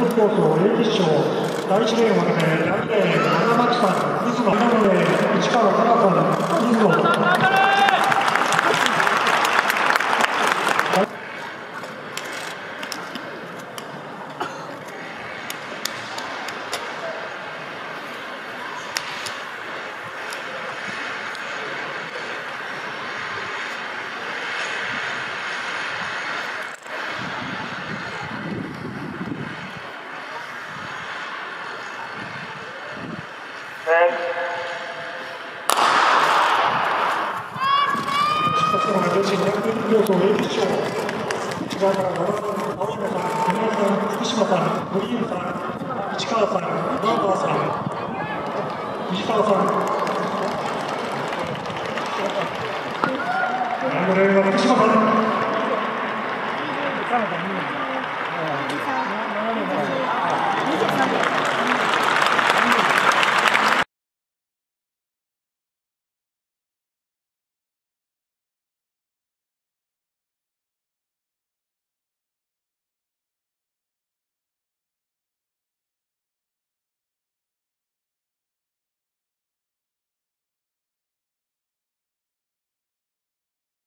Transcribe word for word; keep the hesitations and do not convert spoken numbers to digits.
部コース A 決勝、第一レーンを負けて、第二レーン、花巻さん、水野、花レーン、市川かなさん、水野。女子にひゃくメートル競争 A 決勝、内側から野田さん、青山さん、木村さん、福島さん、森優さん、市川さん、バーバーさん、藤沢さん、第ごレーンは福島さん。